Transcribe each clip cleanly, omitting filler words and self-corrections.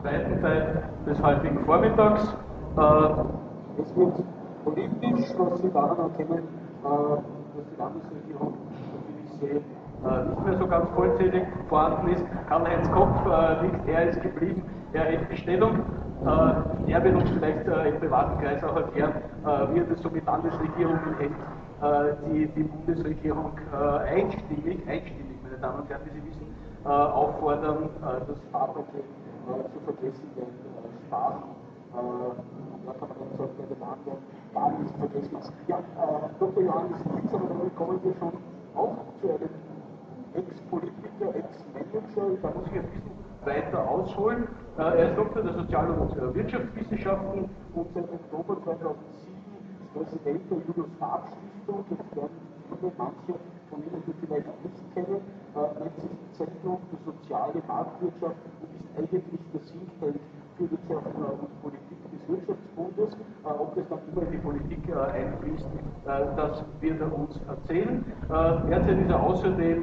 zweiten Teil des heutigen Vormittags. Es wird politisch, was Sie daran erkennen, dass die Landesregierung, wie ich sehe, nicht mehr so ganz vollzählig vorhanden ist. Karl-Heinz Kopf liegt, er ist geblieben, er hält die Stellung. Er wird uns vielleicht im privaten Kreis auch erklären, wie er das so mit Landesregierungen hält, die Bundesregierung einstimmig, meine Damen und Herren, wie Sie wissen, auffordern, das Sparpaket zu vergessen, denn Sparen, da kann man dann sagen, bei den anderen gar nicht vergessen ist. Ja, Dr. Johannes Dietz, aber damit kommen wir schon auch zu einem Ex-Politiker, Ex-Manager, da muss ich ein bisschen weiter ausholen. Er ist Doktor der Sozial- und Wirtschaftswissenschaften und seit Oktober 2007 Präsident der Julius-Marx-Stiftung, jetzt werden viele, manche von Ihnen, die vielleicht nicht kennen, nennt sich Zentrum für soziale Marktwirtschaft und ist eigentlich der Think Tank für Wirtschaft und Politik des Wirtschaftsbundes. Ob das dann immer in die Politik einfließt, das wird er uns erzählen. Derzeit ist er außerdem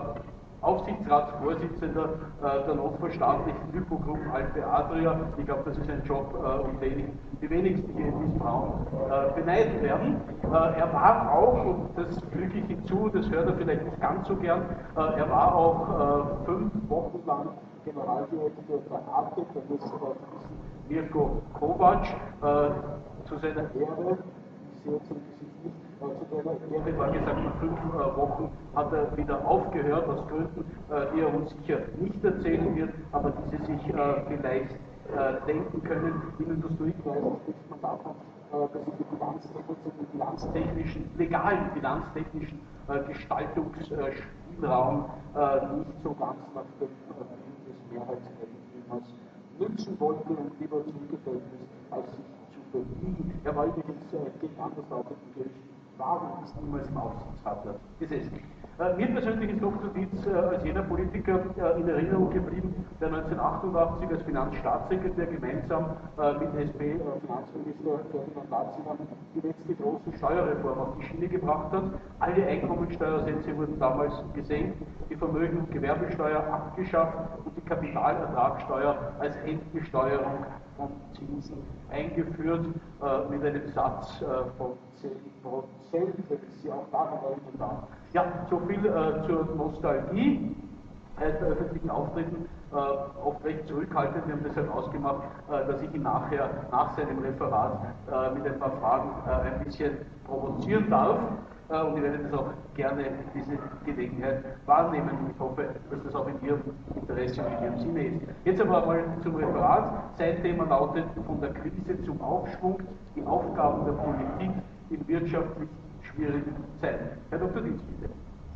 Aufsichtsratsvorsitzender der notverstaatlichten Hypogroup Alpe Adria. Ich glaube, das ist ein Job, um den die wenigsten hier in diesem Raum beneiden werden. Er war auch, und das füge ich hinzu, das hört er vielleicht nicht ganz so gern, er war auch 5 Wochen lang Generaldirektor der Arte, der Mirko Kovac, zu seiner Ehre, ich sehe jetzt im Gesicht nicht, zu seiner Ehre war gesagt, nach 5 Wochen hat er wieder aufgehört, aus Gründen, die er uns sicher nicht erzählen wird, aber die Sie sich vielleicht denken können. In Industriepreisen spricht man davon, dass in bilanztechnischen, legalen bilanztechnischen Gestaltungsspielraum nicht so ganz nach dem Willen des Mehrheitseigentümers nützen wollte und lieber zugefällt ist, als sich zu verbiegen. Er war übrigens gegen Andersseite im Gericht Wagen ist niemals im Aufsichtsrat gesessen. Mir persönlich ist Dr. Dietz als jener Politiker in Erinnerung geblieben, der 1988 als Finanzstaatssekretär gemeinsam mit SP-Finanzminister Ferdinand Ratzinger die letzte große Steuerreform auf die Schiene gebracht hat. Alle Einkommensteuersätze wurden damals gesenkt, die Vermögen- und Gewerbesteuer abgeschafft und die Kapitalertragssteuer als Endbesteuerung von Zinsen eingeführt mit einem Satz von 10%, wenn ich Sie auch daran erinnern darf. Ja, so viel zur Nostalgie. Er ist bei öffentlichen Auftritten oft recht zurückhaltend. Wir haben deshalb ausgemacht, dass ich ihn nachher, nach seinem Referat, mit ein paar Fragen ein bisschen provozieren darf. Und ich werde das auch gerne, diese Gelegenheit wahrnehmen. Und ich hoffe, dass das auch in Ihrem Interesse und in Ihrem Sinne ist. Jetzt aber mal zum Referat. Sein Thema lautet: Von der Krise zum Aufschwung, die Aufgaben der Politik in wirtschaftlich schwierigen Zeiten. Herr Dr. Dietz, bitte.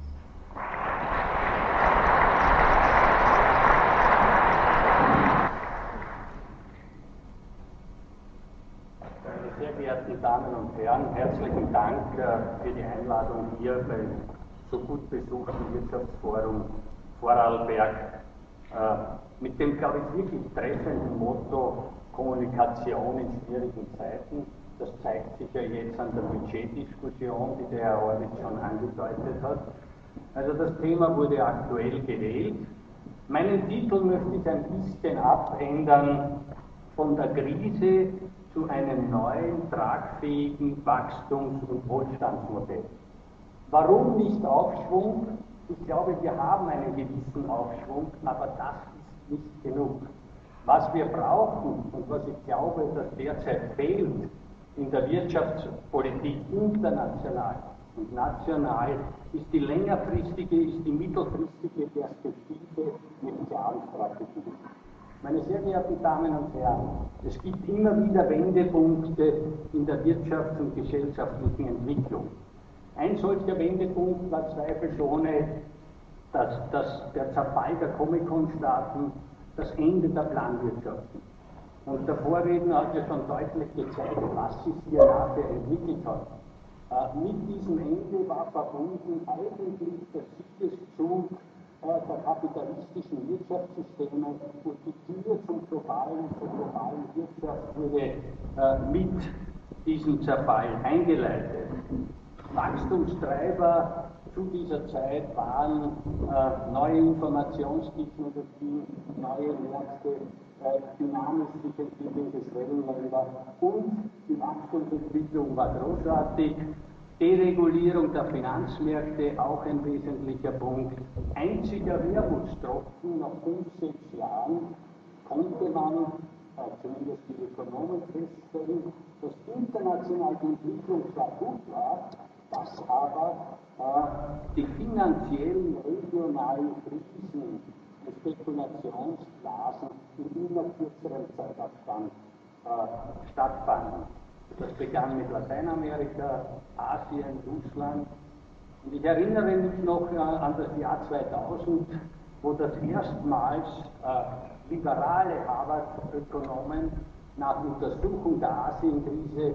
Sehr geehrte Damen und Herren, herzlichen Dank für die Einladung hier beim so gut besuchten Wirtschaftsforum Vorarlberg mit dem, glaube ich, wirklich treffenden Motto Kommunikation in schwierigen Zeiten. Das zeigt sich ja jetzt an der Budgetdiskussion, die der Herr Horwitz schon angedeutet hat. Also das Thema wurde aktuell gewählt. Meinen Titel möchte ich ein bisschen abändern: Von der Krise zu einem neuen, tragfähigen Wachstums- und Wohlstandsmodell. Warum nicht Aufschwung? Ich glaube, wir haben einen gewissen Aufschwung, aber das ist nicht genug. Was wir brauchen und was ich glaube, dass derzeit fehlt in der Wirtschaftspolitik international und national, ist die längerfristige, ist die mittelfristige Perspektive mit klaren Strategien. Meine sehr geehrten Damen und Herren, es gibt immer wieder Wendepunkte in der wirtschafts- und gesellschaftlichen Entwicklung. Ein solcher Wendepunkt war zweifelsohne der Zerfall der Comic-Con-Staaten, das Ende der Planwirtschaft. Und der Vorredner hat ja schon deutlich gezeigt, was sich hier nachher entwickelt hat. Mit diesem Ende war verbunden eigentlich der Siegeszug der kapitalistischen Wirtschaftssysteme und die Tür zur globalen Wirtschaft wurde mit diesem Zerfall eingeleitet. Wachstumstreiber zu dieser Zeit waren neue Informationstechnologien, neue Märkte, dynamisch sich entwickelnde Schwellenländer und die Wachstumsentwicklung war großartig. Deregulierung der Finanzmärkte, auch ein wesentlicher Punkt. Einziger Wermutstropfen nach 5, 6 Jahren konnte man, zumindest die Ökonomen, feststellen, dass international die Entwicklung zwar gut war, dass aber die finanziellen regionalen Krisen und Spekulationsblasen in immer kürzerem Zeitabstand stattfanden. Das begann mit Lateinamerika, Asien, Russland. Und ich erinnere mich noch an das Jahr 2000, wo das erstmals liberale Harvard-Ökonomen nach Untersuchung der Asienkrise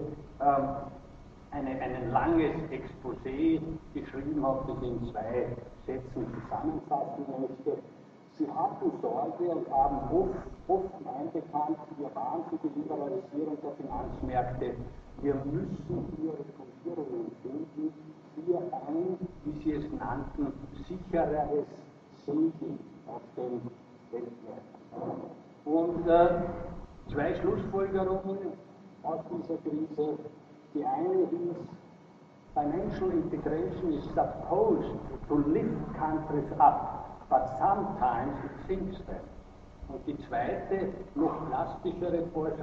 ein langes Exposé geschrieben habe, das ich in 2 Sätzen zusammenfassen möchte. Sie hatten Sorge und haben oft einbekannt, wir waren für die Liberalisierung der Finanzmärkte. Wir müssen hier Regulierungen finden für ein, wie Sie es nannten, sichereres Segeln auf den Weltmärkten. Und 2 Schlussfolgerungen aus dieser Krise. Die eine ist, financial integration is supposed to lift countries up, but sometimes it sinks them. Und die zweite, noch plastischere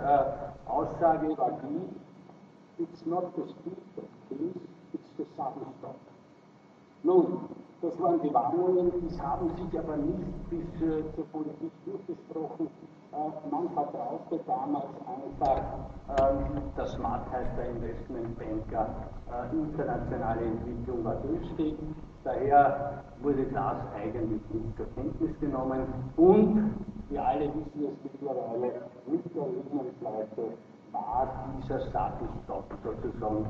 Aussage war die, it's not the speed that kills, it's the sudden stop. Nun, das waren die Warnungen, die haben sich aber nicht bis zur Politik durchgesprochen. Man vertraute damals einfach, der Smartheit der Investmentbanker, internationale Entwicklung war günstig, daher wurde das eigentlich nicht zur Kenntnis genommen und wir alle wissen es mittlerweile, mit der Lehman-Pleite war dieser Status-Stop sozusagen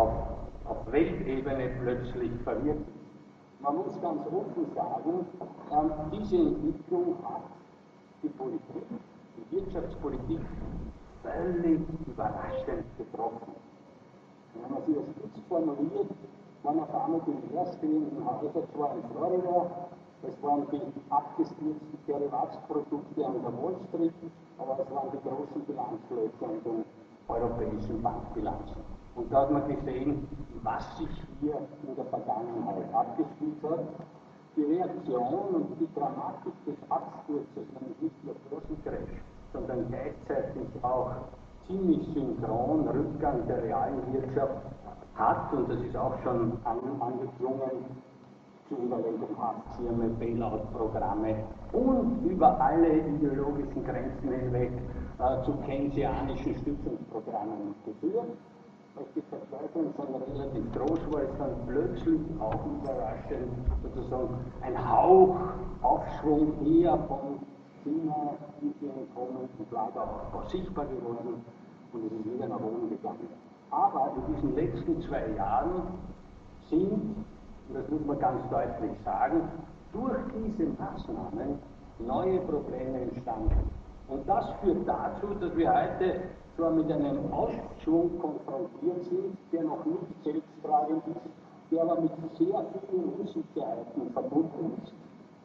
auf Weltebene plötzlich verwirklicht. Man muss ganz offen sagen, diese Entwicklung hat die Politik, die Wirtschaftspolitik völlig überraschend getroffen. Wenn man sie als spitz formuliert, waren auf einmal die leerstehenden Häuser zwar in Florida, es waren die abgestürzten Derivatsprodukte an der Wall Street, aber es waren die großen Bilanzlöcher in den europäischen Bankbilanzen. Und da hat man gesehen, was sich hier in der Vergangenheit abgespielt hat. Die Reaktion und die Dramatik des Absturzes, nämlich nicht nur Börsencrash, sondern gleichzeitig auch ziemlich synchron Rückgang der realen Wirtschaft hat, und das ist auch schon angeklungen, zu Überlegung Aktien, Bailout-Programme und über alle ideologischen Grenzen hinweg zu keynesianischen Stützungsprogrammen geführt. Als die Verzweiflung schon relativ groß war, ist dann plötzlich auch überraschend sozusagen ein Hauch Aufschwung eher von China, Indien kommen und Laderaufbau sichtbar geworden und es ist wieder nach oben gegangen. Aber in diesen letzten 2 Jahren sind, und das muss man ganz deutlich sagen, durch diese Maßnahmen neue Probleme entstanden. Und das führt dazu, dass wir heute zwar mit einem Aufschwung konfrontiert sind, der noch nicht selbsttragend ist, der aber mit sehr vielen Unsicherheiten verbunden ist.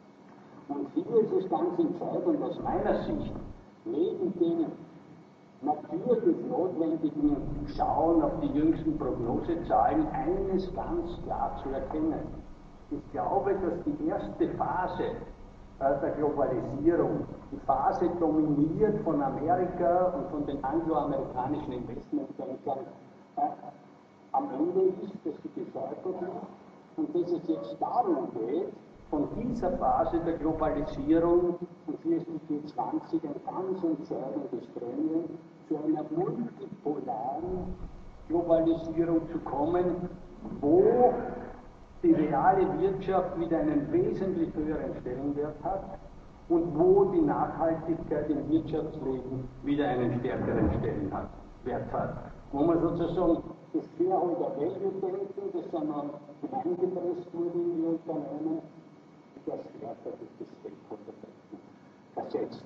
Und hier ist es ganz entscheidend aus meiner Sicht, neben dem natürlich notwendigen Schauen auf die jüngsten Prognosezahlen, eines ganz klar zu erkennen. Ich glaube, dass die erste Phase der Globalisierung, die Phase dominiert von Amerika und von den angloamerikanischen Investmentbankern, am Ende ist, dass sie gescheitert ist und dass es jetzt darum geht, von dieser Phase der Globalisierung, und hier ist die G20 ein ganz entscheidendes Gremium, zu einer multipolaren Globalisierung zu kommen, wo die reale Wirtschaft wieder einen wesentlich höheren Stellenwert hat und wo die Nachhaltigkeit im Wirtschaftsleben wieder einen stärkeren Stellenwert hat. Wo man sozusagen das Shareholder Value denken, das dann hineingepresst wurde in die Unternehmen, das stärker durch das Stakeholder Denken versetzt.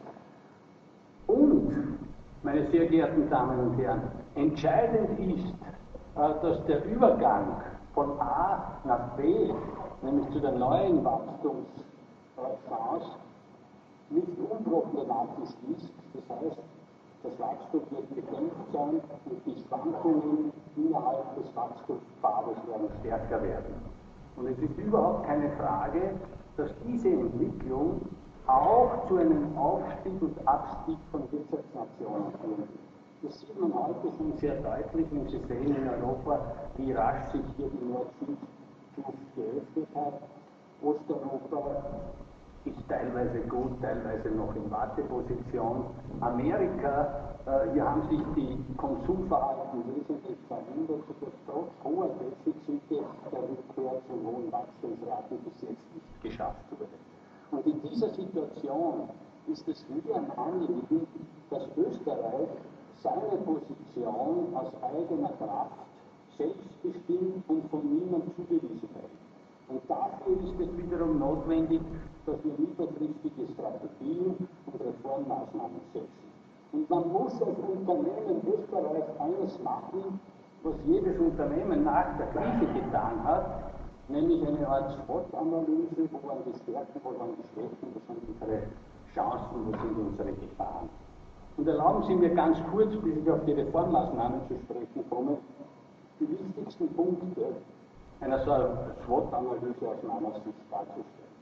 Und, meine sehr geehrten Damen und Herren, entscheidend ist, dass der Übergang von A nach B nämlich zu der neuen Wachstumschance, nicht unproblematisch ist. Das heißt, das Wachstum wird bekämpft sein und die Schwankungen innerhalb des Wachstumspfades werden stärker werden. Und es ist überhaupt keine Frage, dass diese Entwicklung auch zu einem Aufstieg und Abstieg von Wirtschaftsnationen führen wird. Das sieht man heute schon sehr deutlich, wenn Sie sehen in Europa, wie rasch sich hier die Nord-Süd-Kluft geöffnet hat. Osteuropa ist teilweise gut, teilweise noch in Warteposition. Amerika, hier haben sich die Konsumverhalten wesentlich verändert, sodass trotz hoher Defizite der Rückkehr zu hohen Wachstumsraten bis jetzt nicht geschafft wurde. Und in dieser Situation ist es mir ein Anliegen, dass Österreich seine Position aus eigener Kraft selbstbestimmt und von niemandem zugewiesen hält. Und dafür ist es wiederum notwendig, dass wir mittelfristige Strategien und Reformmaßnahmen setzen. Und man muss als Unternehmen Österreich eines machen, was jedes Unternehmen nach der Krise getan hat, nämlich eine Art SWOT-Analyse, wo man die Stärken, wo man die Schwächen, wo sind unsere Chancen, wo sind unsere Gefahren. Und erlauben Sie mir ganz kurz, bis ich auf die Reformmaßnahmen zu sprechen komme, die wichtigsten Punkte einer solchen SWOT-Analyse aus meiner Sicht darzustellen.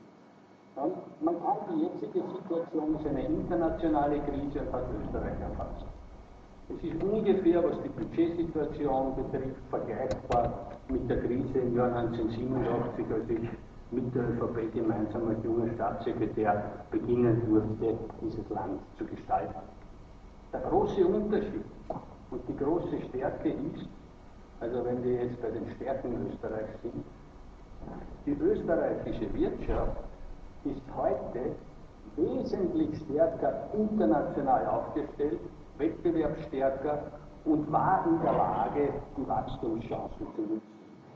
Man kann die jetzige Situation als eine internationale Krise und hat Österreich erfasst. Es ist ungefähr, was die Budgetsituation betrifft, vergleichbar mit der Krise im Jahr 1987, als ich mit der ÖVP gemeinsam als junger Staatssekretär beginnen durfte, dieses Land zu gestalten. Der große Unterschied und die große Stärke ist, also wenn wir jetzt bei den Stärken Österreichs sind, die österreichische Wirtschaft ist heute wesentlich stärker international aufgestellt, wettbewerbsstärker und war in der Lage, die Wachstumschancen zu nutzen.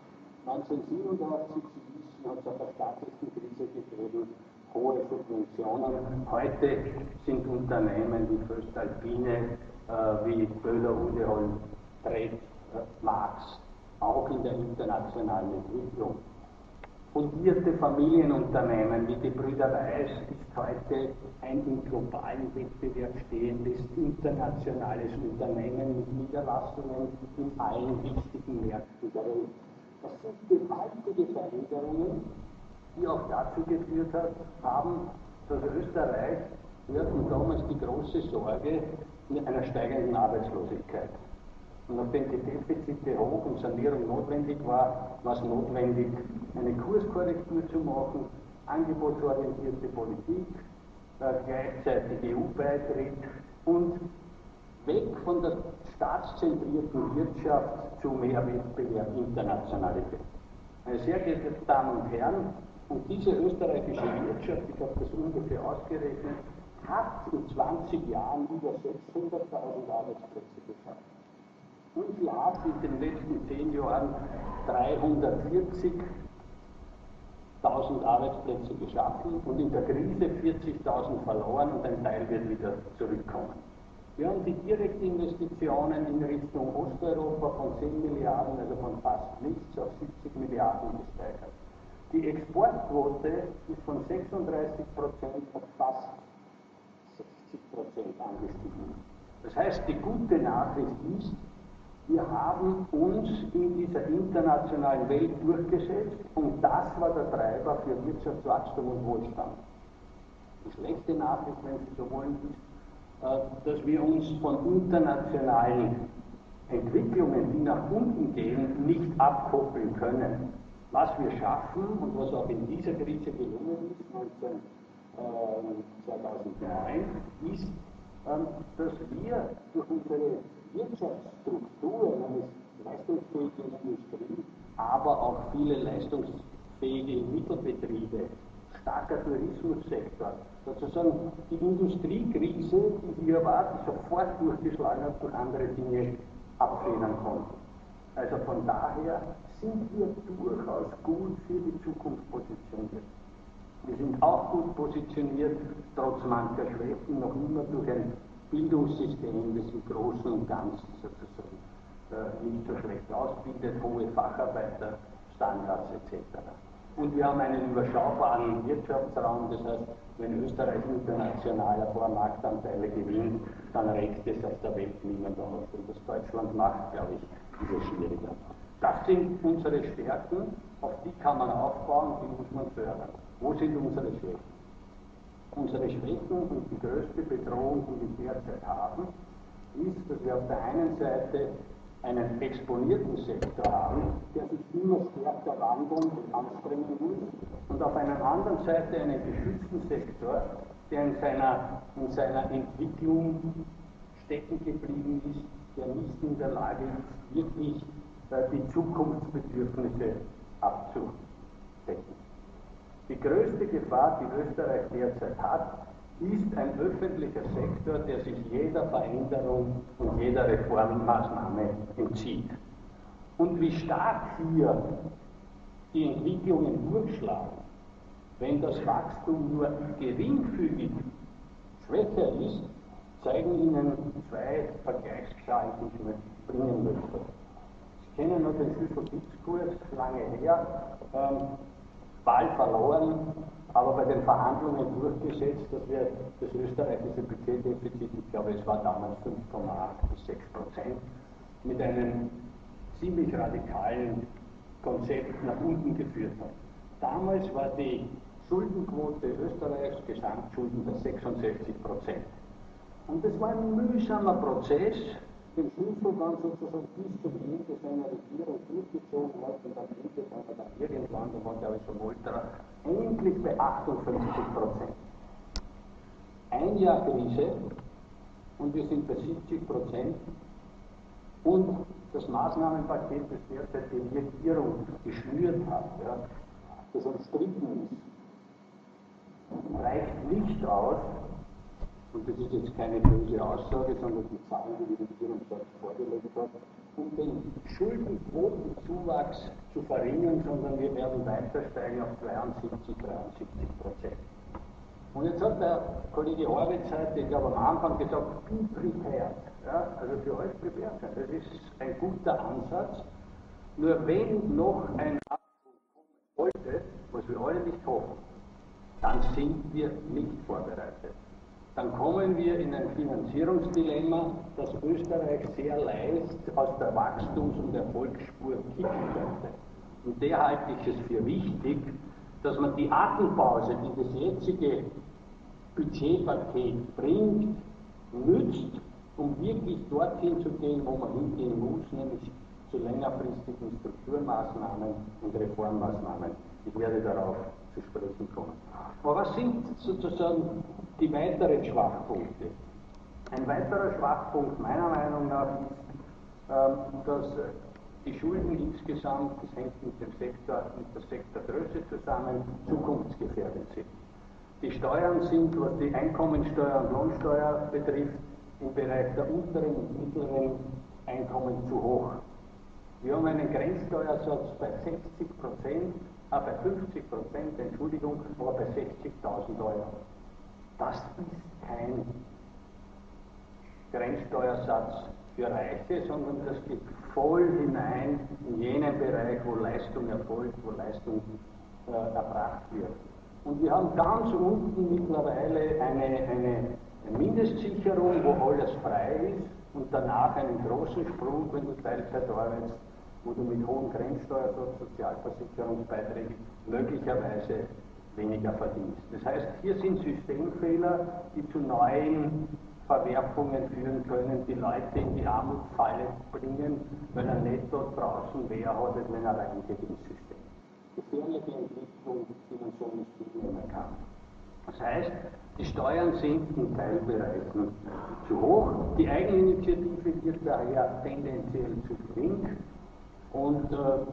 1987, Sie wissen, hat es auf der staatlichen Krise gegeben, hohe Subventionen. Heute sind Unternehmen wie Voestalpine, wie Böhler, Udeholm, Tret, Marx auch in der internationalen Entwicklung. Fundierte Familienunternehmen wie die Brüder Weiß ist heute ein im globalen Wettbewerb stehendes internationales Unternehmen mit Niederlassungen in allen wichtigen Märkten der Welt. Das sind gewaltige Veränderungen, die auch dazu geführt haben, dass Österreich, wir hatten damals die große Sorge einer steigenden Arbeitslosigkeit. Und nachdem die Defizite hoch und Sanierung notwendig war, war es notwendig, eine Kurskorrektur zu machen, angebotsorientierte Politik, gleichzeitig EU-Beitritt und weg von der staatszentrierten Wirtschaft zu mehr Wettbewerb, Internationalität. Meine sehr geehrten Damen und Herren, und diese österreichische Wirtschaft, ich habe das ungefähr ausgerechnet, hat in 20 Jahren über 600.000 Arbeitsplätze geschaffen. Und sie hat in den letzten 10 Jahren 340.000 Arbeitsplätze geschaffen und in der Krise 40.000 verloren und ein Teil wird wieder zurückkommen. Wir haben die Direktinvestitionen in Richtung Osteuropa von 10 Milliarden, also von fast nichts, auf 70 Milliarden gesteigert. Die Exportquote ist von 36% auf fast 60% angestiegen. Das heißt, die gute Nachricht ist, wir haben uns in dieser internationalen Welt durchgesetzt und das war der Treiber für Wirtschaftswachstum und Wohlstand. Die schlechte Nachricht, wenn Sie so wollen, ist, dass wir uns von internationalen Entwicklungen, die nach unten gehen, nicht abkoppeln können. Was wir schaffen und was auch in dieser Krise gelungen ist, 2009, ist, dass wir durch unsere Wirtschaftsstruktur eines leistungsfähigen Industrie, aber auch viele leistungsfähige Mittelbetriebe, starker Tourismussektor, sozusagen die Industriekrise, die hier war, die sofort durchgeschlagen hat, durch andere Dinge abfedern konnten. Also von daher sind wir durchaus gut für die Zukunft positioniert. Wir sind auch gut positioniert, trotz mancher Schwächen, noch immer durch ein Bildungssystem, das im Großen und Ganzen sozusagen nicht so schlecht ausbildet, hohe Facharbeiterstandards etc. und wir haben einen überschaubaren Wirtschaftsraum, das heißt, wenn Österreich international ein paar Marktanteile gewinnt, dann regt es auf der Welt niemand aus. Und das Deutschland macht, glaube ich, diese schwieriger. Das sind unsere Stärken, auf die kann man aufbauen, die muss man fördern. Wo sind unsere Schwächen? Unsere Schwächen und die größte Bedrohung, die wir derzeit haben, ist, dass wir auf der einen Seite einen exponierten Sektor haben, der sich immer stärker wandeln und anstrengen muss, und auf einer anderen Seite einen geschützten Sektor, der in seiner Entwicklung stecken geblieben ist, der nicht in der Lage ist, wirklich die Zukunftsbedürfnisse abzudecken. Die größte Gefahr, die Österreich derzeit hat, ist ein öffentlicher Sektor, der sich jeder Veränderung und jeder Reformmaßnahme entzieht. Und wie stark hier die Entwicklungen durchschlagen, wenn das Wachstum nur geringfügig schwächer ist, zeigen Ihnen zwei Vergleichszahlen, die ich mir bringen möchte. Sie kennen noch den Schüssel-Diskurs, lange her, Wahl verloren, aber bei den Verhandlungen durchgesetzt, dass wir das österreichische Budgetdefizit, ich glaube es war damals 5,8 bis 6%, mit einem ziemlich radikalen Konzept nach unten geführt haben. Damals war die Schuldenquote Österreichs, Gesamtschulden, bei 66%. Und das war ein mühsamer Prozess, den Schulzel dann sozusagen bis zum Ende seiner Regierung durchgezogen hat, und am Ende kann man dann irgendwann, da war glaube ich schon Molterer, endlich bei 58%. Ein Jahr Krise und wir sind bei 70%, und das Maßnahmenpaket, das derzeit die Regierung geschnürt hat, ja, das umstritten ist, reicht nicht aus. Und das ist jetzt keine böse Aussage, sondern die Zahlen, die die Regierung dort vorgelegt hat, um den Schuldenquotenzuwachs zu verringern, sondern wir werden weiter steigen auf 72, 73%. Und jetzt hat der Kollege Horwitz heute, ich glaube am Anfang gesagt, be prepared. Ja, also für euch prepared sein. Das ist ein guter Ansatz. Nur wenn noch ein Abschluss kommen sollte, was wir alle nicht hoffen, dann sind wir nicht vorbereitet. Dann kommen wir in ein Finanzierungsdilemma, das Österreich sehr leicht aus der Wachstums- und Erfolgsspur kippen könnte. Und der halte ich es für wichtig, dass man die Atempause, die das jetzige Budgetpaket bringt, nützt, um wirklich dorthin zu gehen, wo man hingehen muss, nämlich zu längerfristigen Strukturmaßnahmen und Reformmaßnahmen. Ich werde darauf zu sprechen kommen. Aber was sind sozusagen die weiteren Schwachpunkte? Ein weiterer Schwachpunkt meiner Meinung nach ist, dass die Schulden insgesamt, das hängt mit der Sektorgröße zusammen, zukunftsgefährdet sind. Die Steuern sind, was die Einkommensteuer und Lohnsteuer betrifft, im Bereich der unteren und mittleren Einkommen zu hoch. Wir haben einen Grenzsteuersatz bei 60%, bei 50%, Entschuldigung, aber bei 60.000 Euro. Das ist kein Grenzsteuersatz für Reiche, sondern das geht voll hinein in jenen Bereich, wo Leistung erfolgt, wo Leistung erbracht wird. Und wir haben ganz unten mittlerweile eine Mindestsicherung, wo alles frei ist, und danach einen großen Sprung, wenn du Teilzeit arbeitest, wo du mit hohen Grenzsteuersatz, Sozialversicherungsbeiträgen möglicherweise weniger verdienst. Das heißt, hier sind Systemfehler, die zu neuen Verwerfungen führen können, die Leute in die Armutsfalle bringen, weil er netto draußen mehr hat, als wenn er reingeht ins System. Gefährliche Entwicklung, die man so nicht hinnehmen kann. Das heißt, die Steuern sind in Teilbereichen zu hoch, die Eigeninitiative wird daher tendenziell zu gering, und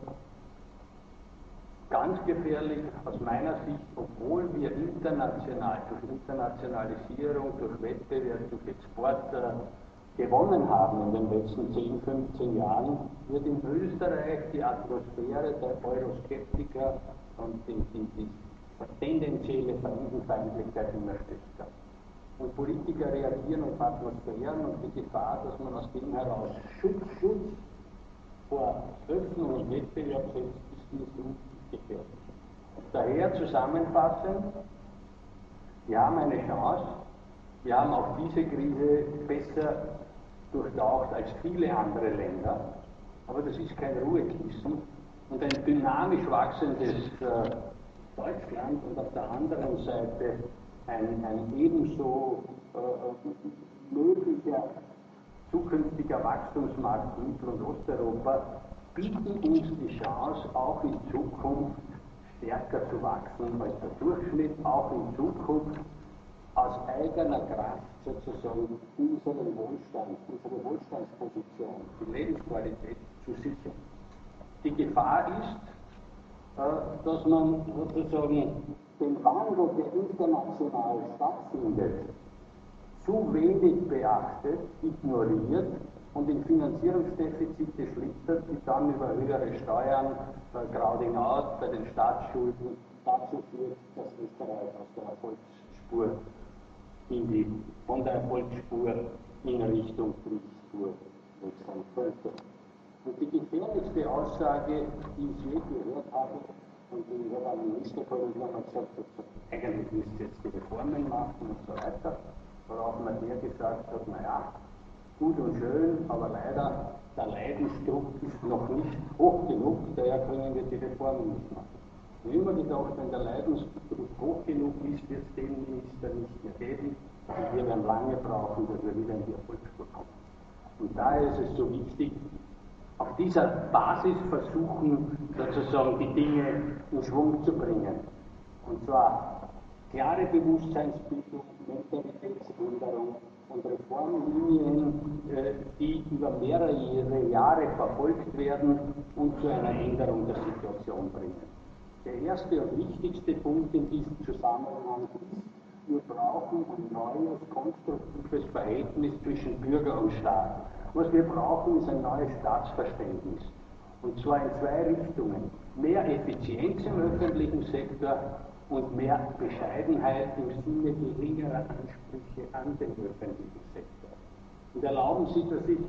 ganz gefährlich aus meiner Sicht, obwohl wir international, durch Internationalisierung, durch Wettbewerb, durch Export gewonnen haben in den letzten 10, 15 Jahren, wird in Österreich die Atmosphäre der Euroskeptiker und die tendenzielle Fremdenfeindlichkeit immer stärker. Und Politiker reagieren auf Atmosphären und die Gefahr, dass man aus dem heraus Schutz vor Öffnung und Wettbewerb setzt, ist nicht gefährlich. Daher zusammenfassend, wir haben eine Chance, wir haben auch diese Krise besser durchtaucht als viele andere Länder, aber das ist kein Ruhekissen und ein dynamisch wachsendes Deutschland und auf der anderen Seite ein ebenso möglicher zukünftiger Wachstumsmarkt Mittel- und Osteuropa bieten uns die Chance, auch in Zukunft stärker zu wachsen als der Durchschnitt, auch in Zukunft aus eigener Kraft sozusagen unseren Wohlstand, unsere Wohlstandsposition, die Lebensqualität zu sichern. Die Gefahr ist, dass man sozusagen den Wandel, der international stattfindet, zu wenig beachtet, ignoriert und in Finanzierungsdefizite schlittert, die dann über höhere Steuern, crowding out bei den Staatsschulden dazu führt, dass Österreich aus der Erfolgsspur von der Erfolgsspur in Richtung Kriegsspur wechseln könnte. Und die gefährlichste Aussage, die ich je gehört habe, und die hat ein Ministerkorrigier gesagt, eigentlich müsst ihr jetzt die Reformen machen und so weiter, worauf man der gesagt hat, naja, gut und schön, aber leider der Leidensdruck ist noch nicht hoch genug, daher können wir die Reformen nicht machen. Ich habe immer gedacht, wenn der Leidensdruck hoch genug ist, wird es den Minister nicht mehr geben und wir werden lange brauchen, dass wir wieder in die Erfolgsspur kommen. Und daher ist es so wichtig, auf dieser Basis versuchen, sozusagen die Dinge in Schwung zu bringen. Und zwar klare Bewusstseinsbildung, Mentalitätsänderung und Reformlinien, die über mehrere Jahre verfolgt werden und zu einer Änderung der Situation bringen. Der erste und wichtigste Punkt in diesem Zusammenhang ist, wir brauchen ein neues, konstruktives Verhältnis zwischen Bürger und Staat. Was wir brauchen, ist ein neues Staatsverständnis. Und zwar in zwei Richtungen. Mehr Effizienz im öffentlichen Sektor und mehr Bescheidenheit im Sinne geringerer Ansprüche an den öffentlichen Sektor. Und erlauben Sie, dass ich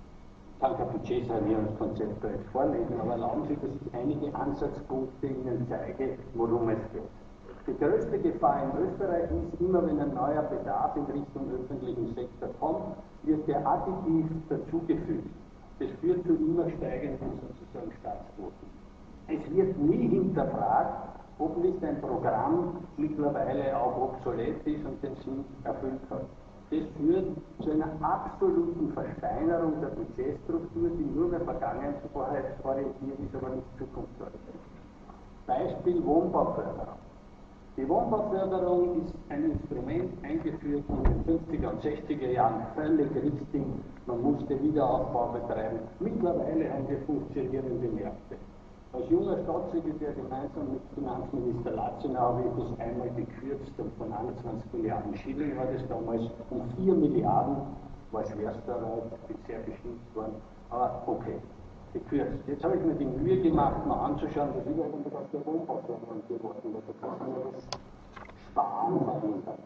kann kein Budgetsanierungskonzept da jetzt vorlegen, aber erlauben Sie, dass ich einige Ansatzpunkte Ihnen zeige, worum es geht. Die größte Gefahr in Österreich ist, immer wenn ein neuer Bedarf in Richtung öffentlichen Sektor kommt, wird der additiv dazugefügt. Das führt zu immer steigenden sozusagen Staatsquoten. Es wird nie hinterfragt, ob nicht ein Programm mittlerweile auch obsolet ist und den Sinn erfüllt hat. Das führt zu einer absoluten Versteinerung der Budgetstruktur, die nur mehr vergangenheitsorientiert ist, aber nicht zukunftsorientiert. Beispiel Wohnbauförderung. Die Wohnbauförderung ist ein Instrument eingeführt in den 50er und 60er Jahren, völlig richtig. Man musste Wiederaufbau betreiben. Mittlerweile haben wir funktionierende Märkte. Als junger Staatssekretär gemeinsam mit Finanzminister Latzener habe ich das einmal gekürzt und von 21 Milliarden Schilling war das damals um 4 Milliarden, war schwerster Arbeit, bin sehr beschimpft worden, aber okay, gekürzt. Jetzt habe ich mir die Mühe gemacht, mal anzuschauen, was überall aus der Wohnbauförderung geworden ist. Da kann man das Sparen verhindern.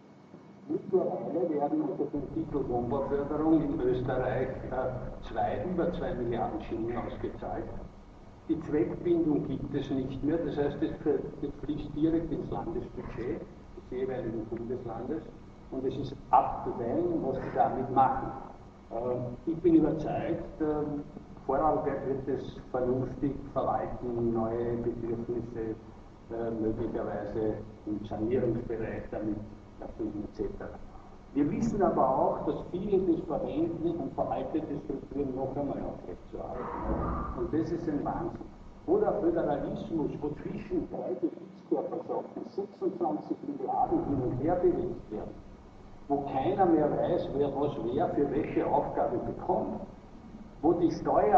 Mittlerweile werden unter dem Titel Wohnbauförderung in Österreich über 2 Milliarden Schilling ausgezahlt. Die Zweckbindung gibt es nicht mehr, das heißt, es fließt direkt ins Landesbudget des jeweiligen Bundeslandes und es ist up to them, was sie damit machen. Ich bin überzeugt, Vorarlberg wird es vernünftig verwalten, neue Bedürfnisse möglicherweise im Sanierungsbereich damit erfüllen etc. Wir wissen aber auch, dass viele das verwenden, um veraltete Strukturen noch einmal aufrechtzuerhalten. Und das ist ein Wahnsinn. Oder Föderalismus, wo zwischen drei Gebietskörperschaften 26 Milliarden hin und her bewegt werden, wo keiner mehr weiß, wer für welche Aufgabe bekommt, wo die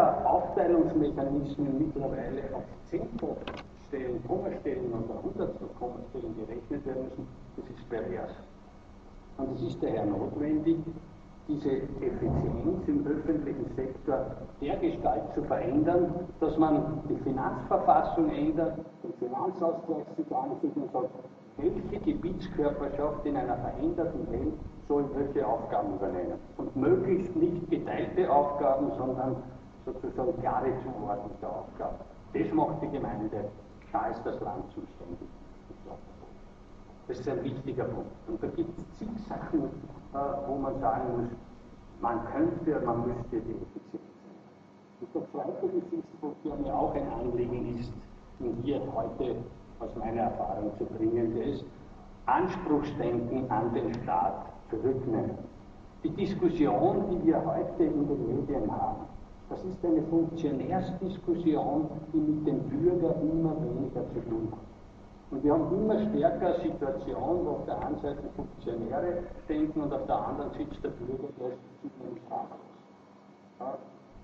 Steueraufteilungsmechanismen mittlerweile auf 10-fache Kommastellen oder 100-fache Kommastellen gerechnet werden müssen, das ist pervers. Und es ist daher notwendig, diese Effizienz im öffentlichen Sektor dergestalt zu verändern, dass man die Finanzverfassung ändert, den Finanzausgleich sich ansieht und sagt, welche Gebietskörperschaft in einer veränderten Welt soll welche Aufgaben übernehmen. Und möglichst nicht geteilte Aufgaben, sondern sozusagen klare zugeordnete Aufgaben. Das macht die Gemeinde Da ist das Land zuständig. Das ist ein wichtiger Punkt. Und da gibt es zig Sachen, wo man sagen muss, man könnte, man müsste die Effizienz sein. Und der zweite Gesichtspunkt, der mir auch ein Anliegen ist, und hier heute aus meiner Erfahrung zu bringen, der ist Anspruchsdenken an den Staat zurücknehmen. Die Diskussion, die wir heute in den Medien haben, das ist eine Funktionärsdiskussion, die mit dem Bürger immer weniger zu tun hat. Und wir haben immer stärker Situationen, wo auf der einen Seite Funktionäre denken und auf der anderen sitzt der Bürger, der ist zunehmend sprachlos. Ja.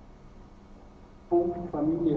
Punkt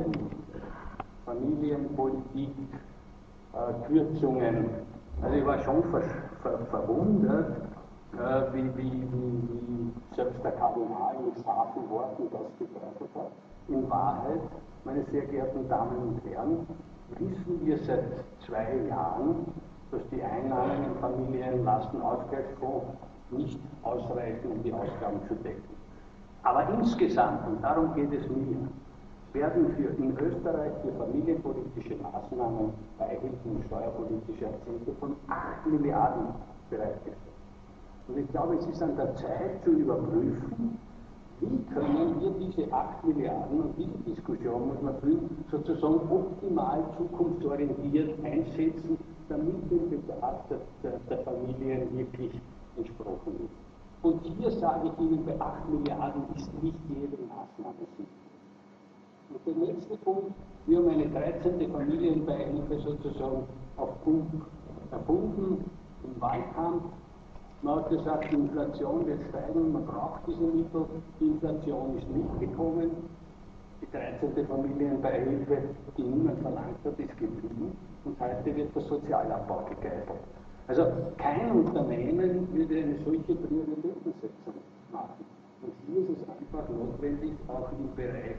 Familienpolitik, Kürzungen. Also ich war schon verwundert, wie selbst der Kardinal mit scharfen Worten das gedeutet hat. In Wahrheit, meine sehr geehrten Damen und Herren, wissen wir seit 2 Jahren, dass die Einnahmen im Familienlastenausgleichsfonds nicht ausreichen, um die Ausgaben zu decken. Aber insgesamt, und darum geht es mir, werden in Österreich für familienpolitische Maßnahmen, Beihilfen und steuerpolitische Akzente von 8 Milliarden bereitgestellt. Und ich glaube, es ist an der Zeit zu überprüfen, wie können wir diese 8 Milliarden, und diese Diskussion muss man führen, sozusagen optimal zukunftsorientiert einsetzen, damit dem Bedarf der Familien wirklich entsprochen wird. Und hier sage ich Ihnen, bei 8 Milliarden ist nicht jede Maßnahme sinnvoll. Und der nächste Punkt, wir haben eine 13. Familienbeihilfe sozusagen auf Pump erfunden, im Wahlkampf. Man hat gesagt, die Inflation wird steigen, man braucht diese Mittel, die Inflation ist nicht gekommen. Die 13. Familienbeihilfe, die niemand verlangt hat, ist geblieben und heute wird der Sozialabbau gegeißelt. Also kein Unternehmen würde eine solche Prioritätensetzung machen. Und hier ist es einfach notwendig, auch im Bereich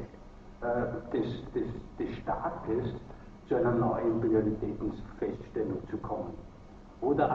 des Staates zu einer neuen Prioritätenfeststellung zu kommen. Oder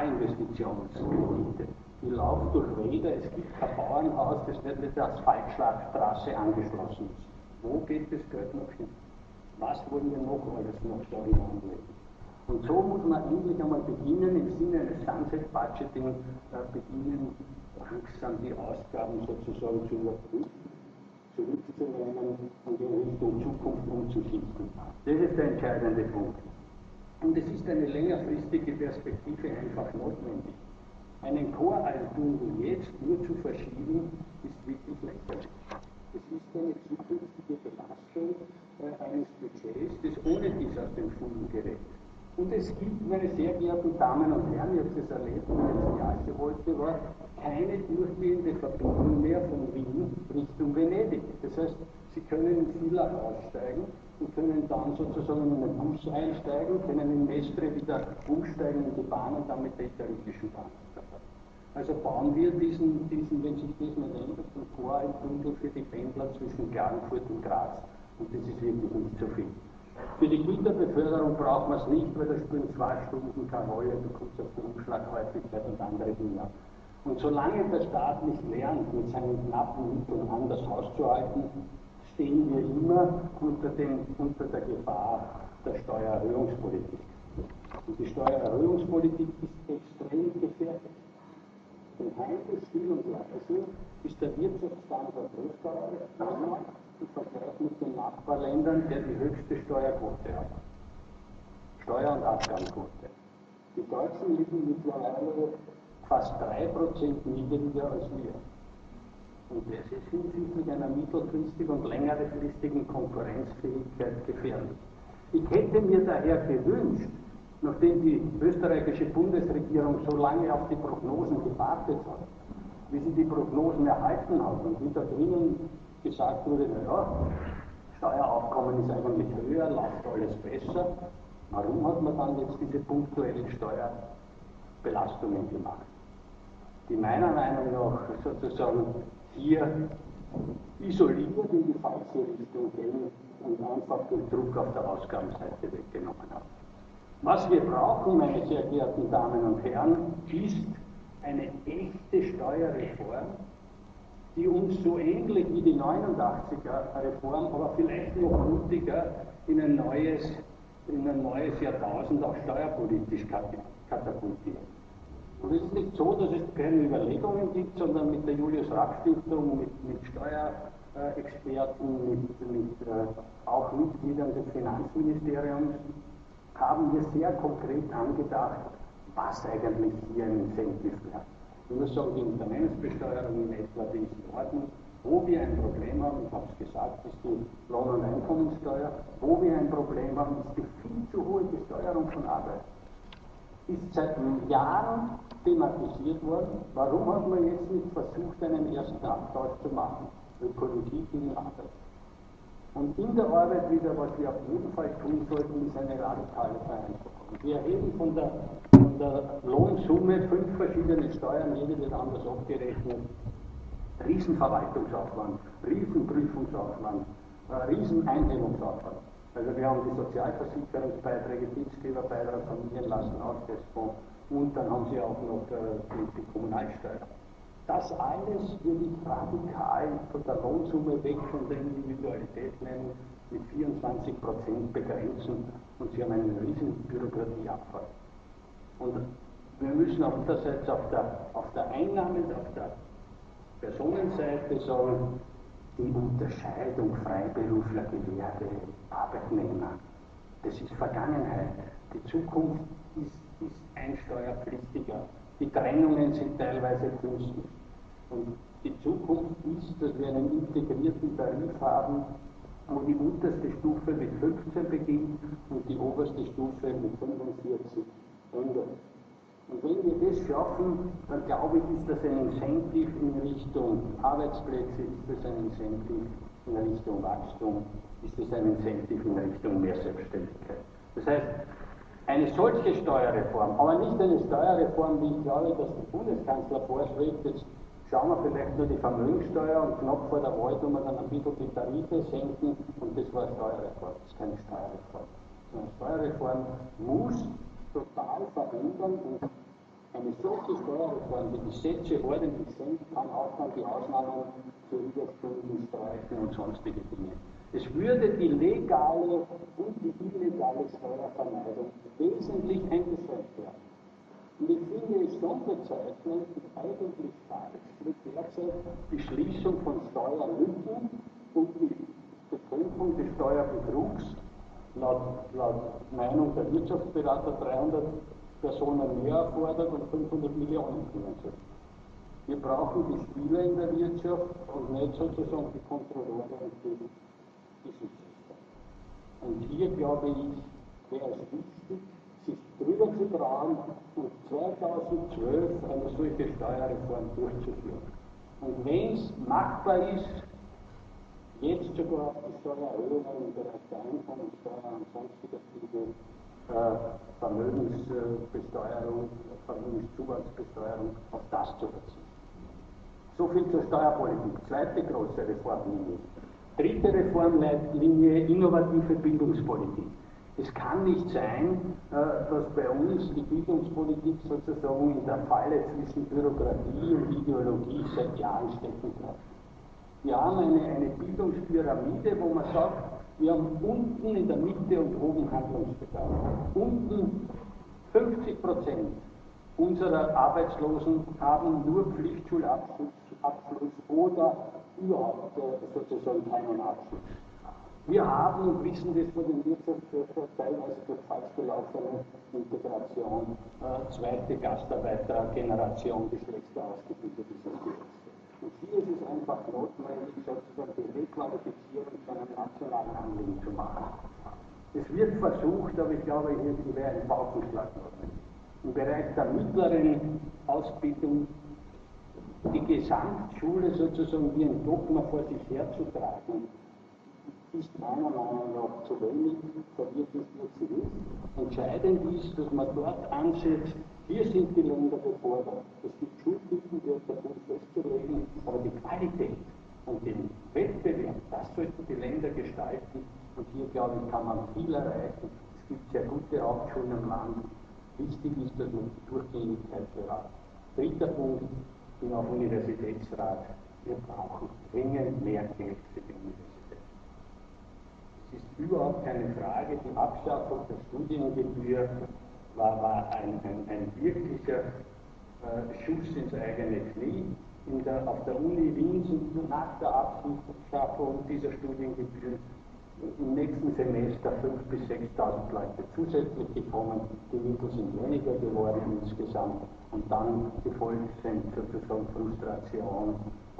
Agrarinvestitionskredite. Die laufen durch Wälder, es gibt kein Bauernhaus, das nicht mit der Asphaltstraße angeschlossen ist. Wo geht das Geld noch hin? Was wollen wir noch alles noch darin anlegen? Und so muss man endlich einmal beginnen, im Sinne eines Sunset-Budgeting, beginnen, langsam die Ausgaben sozusagen zu überprüfen, zurückzunehmen und in Richtung Zukunft umzuschichten. Das ist der entscheidende Punkt. Und es ist eine längerfristige Perspektive einfach notwendig. Einen Choralbum wie jetzt nur zu verschieben, ist wirklich lächerlich. Es ist eine zukünftige Belastung eines Budgets, das ohne dies aus dem Fugen gerät. Und es gibt, meine sehr geehrten Damen und Herren, ich habe es erlebt, wenn ich ins Jahr wollte, war keine durchgehende Verbindung mehr von Wien Richtung Venedig. Das heißt, Sie können in Villach aussteigen und können dann sozusagen in einen Bus einsteigen, können in Mestre wieder umsteigen in die Bahn und dann mit der italienischen Bahn. Also bauen wir diesen, wenn sich das nicht ändert, den Choralbündel für die Pendler zwischen Klagenfurt und Graz. Und das ist wirklich nicht so viel. Für die Güterbeförderung braucht man es nicht, weil da spielen 2 Stunden keine Rolle, du kommst auf die Umschlaghäufigkeit und andere Dinge. Und solange der Staat nicht lernt, mit seinen knappen Mitteln anders auszuhalten, stehen wir immer unter der Gefahr der Steuererhöhungspolitik. Und die Steuererhöhungspolitik ist extrem gefährlich. Denn heute still und leise ist der Wirtschaftsstandort Österreich im Vergleich mit den Nachbarländern, der die höchste Steuerquote hat. Steuer- und Abgabenquote. Die Deutschen liegen mittlerweile fast 3% niedriger als wir. Und das ist hinsichtlich einer mittelfristigen und längerfristigen Konkurrenzfähigkeit gefährlich. Ich hätte mir daher gewünscht, nachdem die österreichische Bundesregierung so lange auf die Prognosen gewartet hat, wie sie die Prognosen erhalten hat und wie da drinnen gesagt wurde, naja, Steueraufkommen ist eigentlich höher, läuft alles besser. Warum hat man dann jetzt diese punktuellen Steuerbelastungen gemacht? Die meiner Meinung nach sozusagen hier isoliert in die falsche Richtung gehen und einfach den Druck auf der Ausgabenseite weggenommen haben. Was wir brauchen, meine sehr geehrten Damen und Herren, ist eine echte Steuerreform, die uns so ähnlich wie die 89er Reform, aber vielleicht noch mutiger in ein neues in ein neues Jahrtausend auch steuerpolitisch katapultieren. Und es ist nicht so, dass es keine Überlegungen gibt, sondern mit der Julius-Rapp-Stiftung, mit Steuerexperten, auch Mitgliedern des Finanzministeriums haben wir sehr konkret angedacht, was eigentlich hier ein Incentive wäre. Ich muss sagen, die Unternehmensbesteuerung in etwa, die ist in Ordnung. Wo wir ein Problem haben, ich habe es gesagt, ist die Lohn- und Einkommenssteuer. Wo wir ein Problem haben, ist die viel zu hohe Besteuerung von Arbeit. Ist seit Jahren thematisiert worden. Warum hat man jetzt nicht versucht, einen ersten Abtausch zu machen? Ökologie gegen Arbeit. Und in der Arbeit wieder, was wir auf jeden Fall tun sollten, ist eine radikale Vereinfachung. Wir erheben von der Lohnsumme 5 verschiedene Steuern, jede wird anders abgerechnet. Riesenverwaltungsaufwand, Riesenprüfungsaufwand, Rieseneinhebungsaufwand. Also wir haben die Sozialversicherungsbeiträge, Dienstgeberbeitrag, Familienlastenausgleichsfonds und dann haben sie auch noch die Kommunalsteuer. Das alles würde ich radikal von der Lohnsumme weg von der Individualität nehmen, mit 24% begrenzen und sie haben einen riesen Bürokratieabfall. Und wir müssen andererseits auf der Einnahme, auf der Personenseite sagen, die Unterscheidung Freiberufler, Gewerbe, Arbeitnehmer, das ist Vergangenheit. Die Zukunft ist einsteuerpflichtiger. Die Trennungen sind teilweise günstig. Und die Zukunft ist, dass wir einen integrierten Tarif haben, wo die unterste Stufe mit 15 beginnt und die oberste Stufe mit 45 endet. Und wenn wir das schaffen, dann glaube ich, ist das ein Incentive in Richtung Arbeitsplätze, ist das ein Incentive in Richtung Wachstum, ist das ein Incentive in Richtung mehr Selbstständigkeit. Das heißt, eine solche Steuerreform, aber nicht eine Steuerreform, wie ich glaube, dass der Bundeskanzler vorschlägt, jetzt schauen wir vielleicht nur die Vermögenssteuer und knapp vor der Wahl tun wir dann ein bisschen die Tarife senken und das war eine Steuerreform, das ist keine Steuerreform. Eine Steuerreform muss total verändern und eine solche Steuerreform, die die Sätze ordentlich senkt, kann auch dann die Ausnahmen für Überstunden streichen und sonstige Dinge. Es würde die legale und die illegale Steuervermeidung wesentlich eingeschränkt werden. Und ich finde es schon bezeichnend und eigentlich falsch, mit derzeit die Schließung von Steuerlücken und die Bekämpfung des Steuerbetrugs laut Meinung der Wirtschaftsberater 300 Personen mehr erfordert und 500 Millionen finanziert. Wir brauchen die Spieler in der Wirtschaft und nicht sozusagen die Kontrolleure und die Schiedsrichter. Und hier, glaube ich, wäre es wichtig, sich drüber zu trauen und 2012 eine solche Steuerreform durchzuführen. Und wenn es machbar ist, jetzt sogar die Steuererhöhungen im Bereich der Einkommensteuer und sonstiger Dinge, Vermögensbesteuerung, Vermögenszuwachsbesteuerung, auf das zu verzichten. So viel zur Steuerpolitik. Zweite große Reformlinie. Dritte Reformlinie, innovative Bildungspolitik. Es kann nicht sein, dass bei uns die Bildungspolitik sozusagen in der Falle zwischen Bürokratie und Ideologie seit Jahren stecken bleibt. Wir haben eine Bildungspyramide, wo man sagt, wir haben unten in der Mitte und oben Handlungsbedarf. Unten 50% unserer Arbeitslosen haben nur Pflichtschulabschluss oder überhaupt sozusagen keinen Abschluss. Wir haben und wissen das von den Wirtschaftsforschern teilweise durch falsch gelaufene Integration, zweite Gastarbeitergeneration, die schlechter ausgebildet ist als die erste. Und hier ist es einfach notwendig, sozusagen die Requalifizierung zu einem nationalen Anliegen zu machen. Es wird versucht, aber ich glaube, hier wäre ein Paukenschlag notwendig. Im Bereich der mittleren Ausbildung die Gesamtschule sozusagen wie ein Dogma vor sich herzutragen, ist meiner Meinung nach zu wenig verwirklicht, wie sie ist. Entscheidend ist, dass man dort ansetzt, hier sind die Länder gefordert. Es gibt Schulpflichten, die versucht festzulegen, aber die Qualität und den Wettbewerb, das sollten die Länder gestalten. Und hier, glaube ich, kann man viel erreichen. Es gibt sehr gute Hauptschulen im Land. Wichtig ist, dass man die Durchgängigkeit bewahrt. Dritter Punkt, ich bin auch Universitätsrat. Wir brauchen dringend mehr Geld für die Universität. Es ist überhaupt keine Frage. Die Abschaffung der Studiengebühr war ein wirklicher Schuss ins eigene Knie. Auf der Uni Wien sind nach der Abschaffung dieser Studiengebühren im nächsten Semester 5.000 bis 6.000 Leute zusätzlich gekommen. Die Mittel sind weniger geworden insgesamt und dann gefolgt sind sozusagen Frustration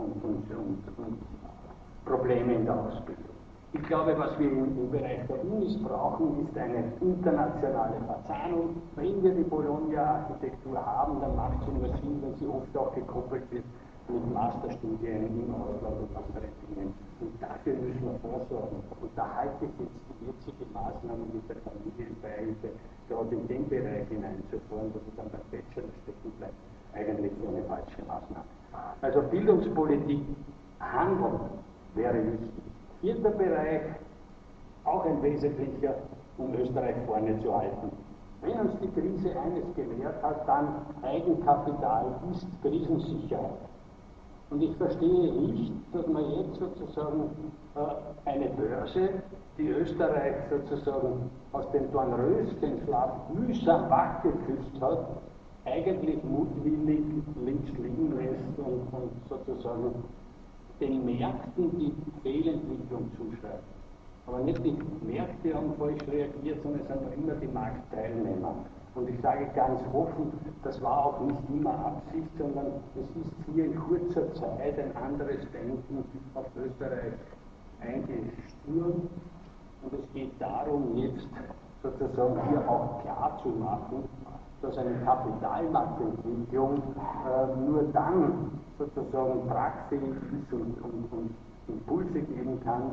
und Probleme in der Ausbildung. Ich glaube, was wir im Bereich der Unis brauchen, ist eine internationale Verzahnung. Wenn wir die Bologna-Architektur haben, dann macht sie nur Sinn, wenn sie oft auch gekoppelt wird mit Masterstudien im Ausland und anderen Dingen. Und dafür müssen wir vorsorgen. Und da halte ich jetzt die jetzige Maßnahme mit der Familienbeihilfe gerade in den Bereich hineinzufahren, dass es dann beim Bachelor stecken bleibt, eigentlich für eine falsche Maßnahme. Also Bildungspolitik, Handeln wäre wichtig. Vierter Bereich, auch ein wesentlicher, um Österreich vorne zu halten. Wenn uns die Krise eines gelehrt hat, dann Eigenkapital ist Krisensicherheit. Und ich verstehe nicht, dass man jetzt sozusagen eine Börse, die Österreich sozusagen aus dem Dornröschenschlaf mühsam wachgeküsst hat, eigentlich mutwillig links liegen lässt und sozusagen den Märkten die Fehlentwicklung zuschreibt. Aber nicht die Märkte haben falsch reagiert, sondern es sind noch immer die Marktteilnehmer. Und ich sage ganz offen, das war auch nicht immer Absicht, sondern es ist hier in kurzer Zeit ein anderes Denken auf Österreich eingestürmt. Und es geht darum, jetzt sozusagen hier auch klar zu machen, dass eine Kapitalmarktentwicklung nur dann sozusagen tragfähig ist und Impulse geben kann,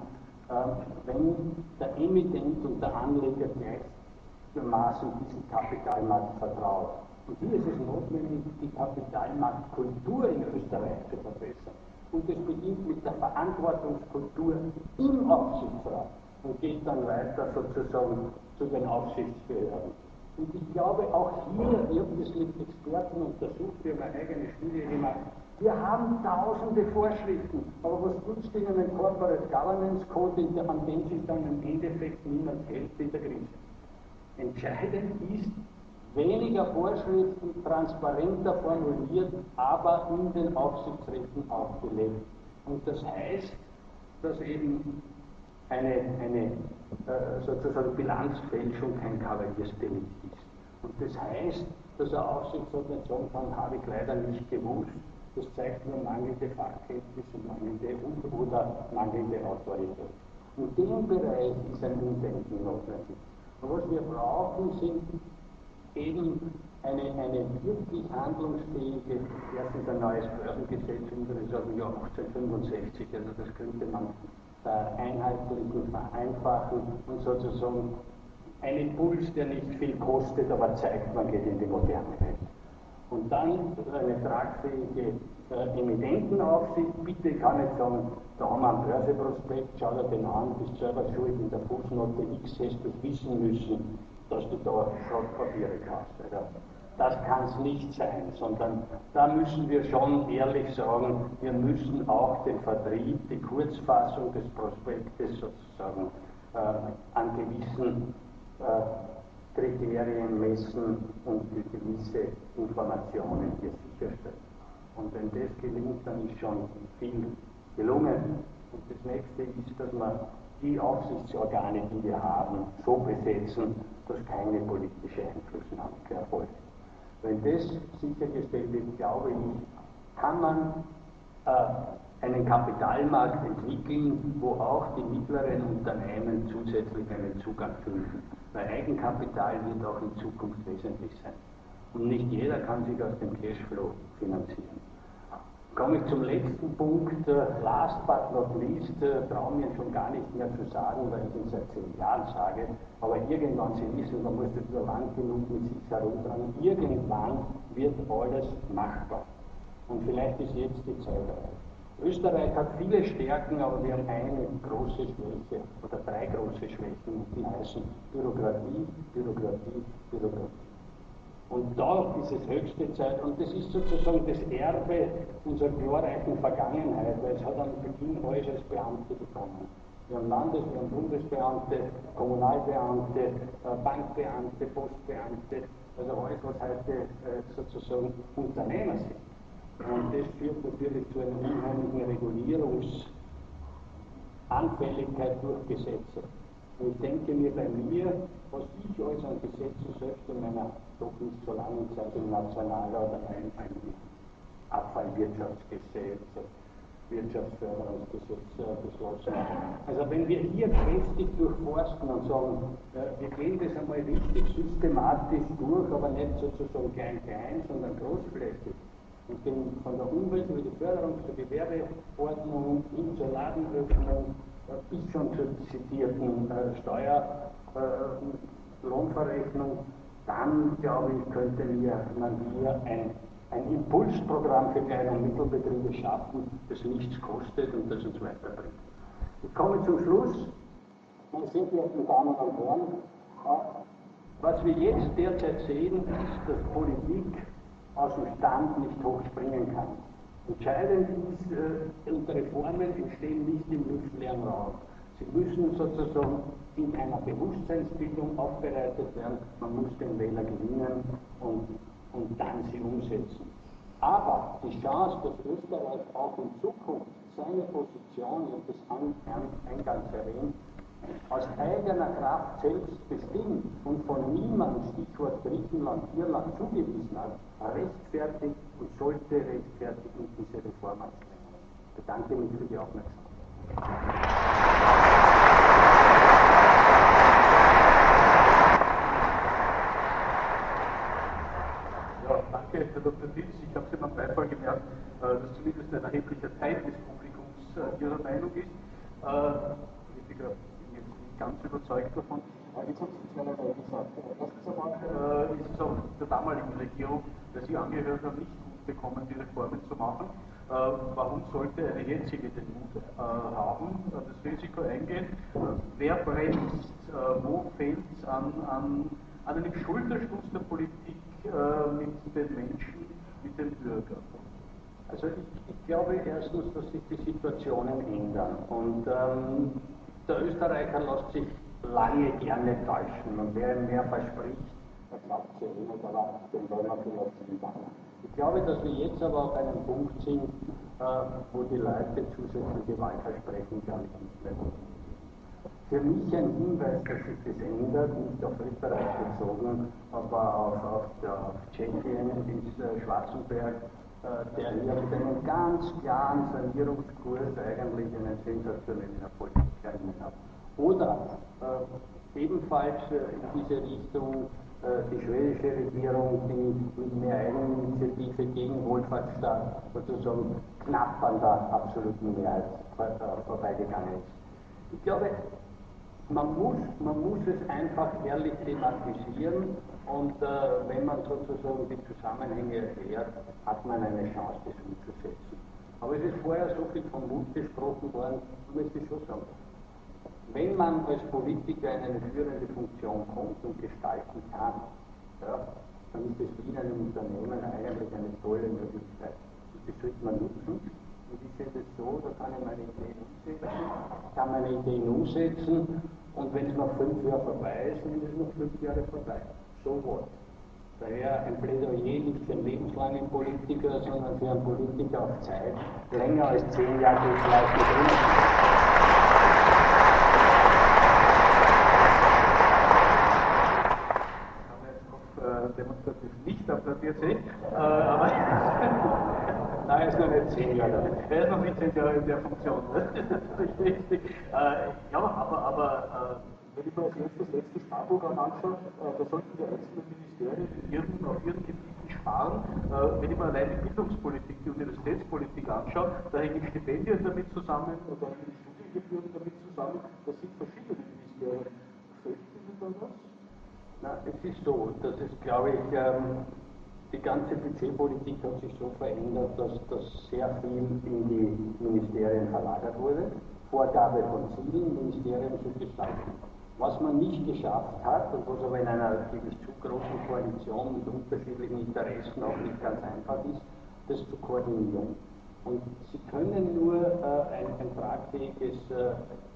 wenn der Emittent und der Anleger gleichermaßen diesem Kapitalmarkt vertraut. Und hier ist es notwendig, die Kapitalmarktkultur in Österreich zu verbessern. Und das beginnt mit der Verantwortungskultur im Aufsichtsrat und geht dann weiter sozusagen zu den Aufsichtsbehörden. Und ich glaube auch hier, ich habe das mit Experten untersucht, wir haben eine eigene Studie gemacht, wir haben tausende Vorschriften, aber was nützt Ihnen ein Corporate Governance Code, an dem sich dann im Endeffekt niemand hält in der Krise? Entscheidend ist, weniger Vorschriften, transparenter formuliert, aber in den Aufsichtsräten aufgelegt. Und das heißt, dass eben eine sozusagen Bilanzfälschung kein Kavaliersdelikt ist. Und das heißt, dass ein Aufsichtsrat nicht sagen kann, habe ich leider nicht gewusst, das zeigt nur mangelnde Fachkenntnisse, mangelnde oder mangelnde Autorität. In dem Bereich ist ein Umdenken notwendig. Und was wir brauchen, sind eben eine wirklich handlungsfähige, erstens ein neues Börsengesetz, unsere sagen ja 1865, also das könnte man einheitlichen, vereinfachen und sozusagen ein Impuls, der nicht viel kostet, aber zeigt, man geht in die moderne Welt. Und dann eine tragfähige Emittentenaufsicht. Bitte, ich kann nicht sagen, da haben wir einen Börseprospekt, schau dir den an, bist selber schuld, in der Fußnote X hast du wissen müssen, dass du da Schrottpapiere kaufst. Oder? Das kann es nicht sein, sondern da müssen wir schon ehrlich sagen, wir müssen auch den Vertrieb, die Kurzfassung des Prospektes sozusagen an gewissen Kriterien messen und gewisse Informationen hier sicherstellen. Und wenn das gelingt, dann ist schon viel gelungen. Und das nächste ist, dass wir die Aufsichtsorgane, die wir haben, so besetzen, dass keine politische Einflussnahme erfolgt. Wenn das sichergestellt wird, glaube ich, kann man einen Kapitalmarkt entwickeln, wo auch die mittleren Unternehmen zusätzlich einen Zugang finden. Weil Eigenkapital wird auch in Zukunft wesentlich sein. Und nicht jeder kann sich aus dem Cashflow finanzieren. Komme ich zum letzten Punkt, last but not least, traue mir schon gar nicht mehr zu sagen, weil ich ihn seit 10 Jahren sage, aber irgendwann, Sie wissen, man muss das nur lang genug mit sich herumtragen, irgendwann wird alles machbar. Und vielleicht ist jetzt die Zeit reif. Österreich hat viele Stärken, aber wir haben eine große Schwäche oder 3 große Schwächen, die heißen Bürokratie, Bürokratie, Bürokratie. Und da ist es höchste Zeit, und das ist sozusagen das Erbe unserer glorreichen Vergangenheit, weil es hat am Beginn alles als Beamte bekommen. Wir haben wir haben Bundesbeamte, Kommunalbeamte, Bankbeamte, Postbeamte, also alles, was heute sozusagen Unternehmer sind. Und das führt natürlich zu einer unheimlichen Regulierungsanfälligkeit durch Gesetze. Und ich denke mir bei mir, was ich alles an Gesetzen selbst in meiner doch nicht so langen Zeit im Nationalrat eigentlich Abfallwirtschaftsgesetz, Wirtschaftsförderungsgesetz beschlossen haben. Also wenn wir hier kräftig durchforsten und sagen, wir gehen das einmal richtig systematisch durch, aber nicht sozusagen klein, sondern großflächig, und gehen von der Umwelt über die Förderung zur Gewerbeordnung hin zur Ladenöffnung bis schon zur zitierten Lohnverrechnung, dann glaube ich, könnte man hier ein Impulsprogramm für Klein- und Mittelbetriebe schaffen, das nichts kostet und das uns weiterbringt. Ich komme zum Schluss, meine sehr verehrten Damen und Herren. Was wir jetzt derzeit sehen, ist, dass Politik aus dem Stand nicht hochspringen kann. Entscheidend ist, Reformen entstehen nicht im luftleeren Raum. Sie müssen sozusagen in einer Bewusstseinsbildung aufbereitet werden. Man muss den Wähler gewinnen und dann sie umsetzen. Aber die Chance, dass Österreich auch in Zukunft seine Position, ich habe das eingangs erwähnt, aus eigener Kraft selbst bestimmt und von niemandem, Stichwort Griechenland, Irland, zugewiesen hat, rechtfertigt und sollte rechtfertigen diese Reformanstrengungen. Ich bedanke mich für die Aufmerksamkeit. Ja, danke, Herr Dr. Ditz. Ich habe Sie beim Beifall gemerkt, dass zumindest ein erheblicher Teil des Publikums Ihrer Meinung ist. Ich bin jetzt nicht ganz überzeugt davon. Jetzt haben Sie zweierlei gesagt. Erstens einmal ist es auch der damaligen Regierung, weil Sie angehört haben, nicht gut bekommen, die Reformen zu machen. Warum sollte eine jetzige den Mut haben, das Risiko eingehen? Wer bremst? Wo fehlt es an einem Schulterschluss der Politik mit den Menschen, mit den Bürgern? Also ich glaube erstens, dass sich die Situationen ändern und der Österreicher lässt sich lange gerne täuschen und wer ihm mehr verspricht, der glaubt es ja nicht, aber den wollen wir vielleicht nicht machen. Ich glaube, dass wir jetzt aber auf einem Punkt sind, wo die Leute zusätzliche Wahlversprechen, glaube ich, nicht mehr wollen. Für mich ein Hinweis, dass sich das ändert, nicht auf Österreich bezogen, aber auf Tschechien, ist Schwarzenberg, der hier mit einem ganz klaren Sanierungskurs eigentlich einen sensationellen Erfolg erzielt hat. Oder ebenfalls in diese Richtung die schwedische Regierung, die mit mehr Eigeninitiative gegen Wohlfahrtsstaat sozusagen knapp an der absoluten Mehrheit vorbeigegangen ist. Ich glaube, man muss es einfach ehrlich thematisieren und wenn man sozusagen die Zusammenhänge erklärt, hat man eine Chance, das umzusetzen. Aber es ist vorher so viel von Mut gesprochen worden, möchte ich schon sagen. Wenn man als Politiker in eine führende Funktion kommt und gestalten kann, ja, dann ist es wie in einem Unternehmen eigentlich eine tolle Möglichkeit. Und die sollte man nutzen. Und ich sehe das so, da kann ich meine Ideen umsetzen, und wenn es noch 5 Jahre vorbei ist, dann ist es noch 5 Jahre vorbei. So what? Daher ein Plädoyer nicht für einen lebenslangen Politiker, sondern für einen Politiker auf Zeit. Länger als 10 Jahre geht es vielleicht nicht immer. Demonstrativ nicht applaudiert sich, aber nein, er ist noch nicht 10 Jahre. Er ist noch nicht 10 Jahre in der Funktion, das ist richtig. Ja, aber wenn ich mir als das letzte Sparprogramm anschaue, da sollten die einzelnen Ministerien auf ihren Gebieten sparen. Wenn ich mir allein die Bildungspolitik, die Universitätspolitik anschaue, da hängen Stipendien damit zusammen, da hängen Studiengebühren damit zusammen, das sind verschiedene Ministerien. Fällt Ihnen da was? Na, es ist so, dass es, glaube ich, die ganze Budgetpolitik hat sich so verändert, dass sehr viel in die Ministerien verlagert wurde. Vorgabe von Zielen, Ministerien zu gestalten. Was man nicht geschafft hat, und was aber in einer wirklich zu großen Koalition mit unterschiedlichen Interessen auch nicht ganz einfach ist, das zu koordinieren. Und Sie können nur ein tragfähiges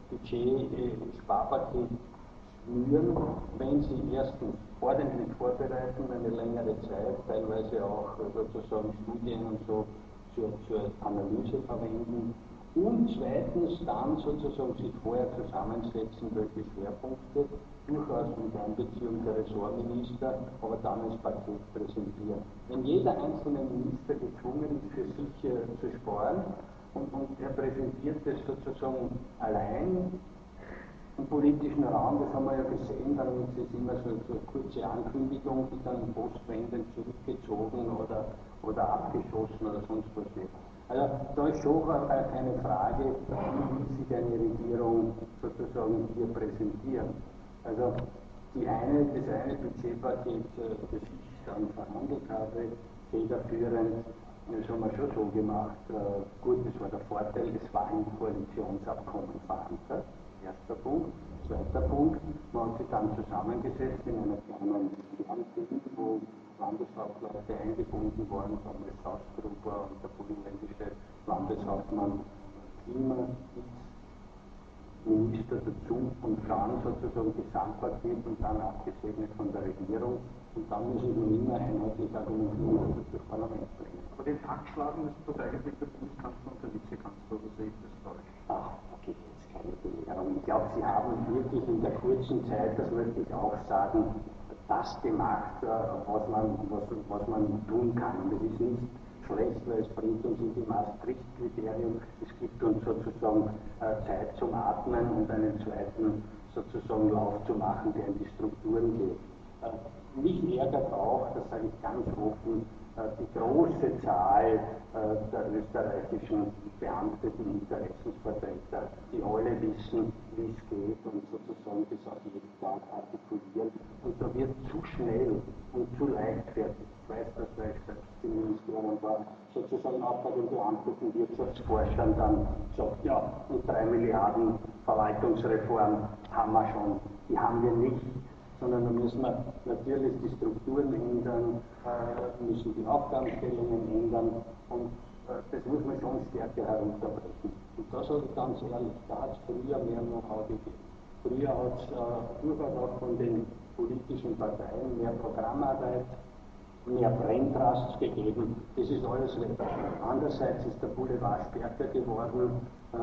Budget-Sparpaket schnüren, wenn sie erstens ordentlich vorbereiten, eine längere Zeit, teilweise auch sozusagen Studien und so zur Analyse verwenden und zweitens dann sozusagen sich vorher zusammensetzen, welche Schwerpunkte, durchaus mit Einbeziehung der Ressortminister, aber dann als Paket präsentieren. Wenn jeder einzelne Minister gezwungen ist, für sich zu sparen und er präsentiert das sozusagen allein im politischen Raum, das haben wir ja gesehen, dann ist es immer so eine kurze Ankündigung, die dann postwendend zurückgezogen oder abgeschossen oder sonst was wird. Also da ist schon eine Frage, wie will sich eine Regierung sozusagen hier präsentieren. Also das eine Budgetpaket, das ich dann verhandelt habe, federführend, das haben wir schon so gemacht. Gut, das war der Vorteil, es war ein Koalitionsabkommen verankert. Erster Punkt. Zweiter Punkt, man hat sich dann zusammengesetzt in einer kleinen Lernteam, wo Landeshauptleute eingebunden waren, damals Schaustgruber und der burgenländische Landeshauptmann Klimaminister dazu und dann sozusagen Gesamtpaket und dann abgesegnet von der Regierung und dann müssen wir immer einheitlich argumentieren, dass das Parlament bringen. Aber den Takt schlagen müssen doch eigentlich der Bundeskanzler und der Vizekanzler, oder sehe ich das falsch? Ach, okay. Ich glaube, Sie haben wirklich in der kurzen Zeit, das möchte ich auch sagen, das gemacht, was man tun kann. Und es ist nicht schlecht, weil es bringt uns in die Maastricht-Kriterien. Es gibt uns sozusagen Zeit zum Atmen und einen zweiten sozusagen Lauf zu machen, der in die Strukturen geht. Mich ärgert auch, das sage ich ganz offen, die große Zahl der österreichischen beamteten Interessensvertreter, die alle wissen, wie es geht und sozusagen das auch jeden Tag artikulieren. Und da wird zu schnell und zu leichtfertig, ich weiß das, weil ich selbst im Ministerium war, sozusagen auch bei den beamteten Wirtschaftsforschern dann sagt, ja, und 3 Milliarden Verwaltungsreform haben wir schon, die haben wir nicht. Sondern da müssen wir natürlich die Strukturen ändern, müssen die Aufgabenstellungen ändern und das muss man schon stärker herunterbrechen. Und da sage ich ganz ehrlich, da hat es früher mehr Know-how gegeben. Früher hat es durchaus auch von den politischen Parteien mehr Programmarbeit, mehr Braintrust gegeben. Das ist alles weg. Andererseits ist der Boulevard stärker geworden,